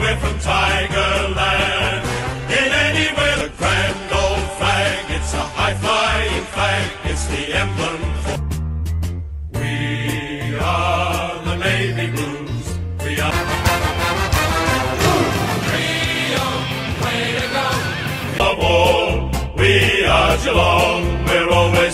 we're from Tigerland. In any way, the grand old flag, it's a high-flying flag, it's the emblem for... We are the Navy Blues, we are... Way to go! We are Geelong, we're always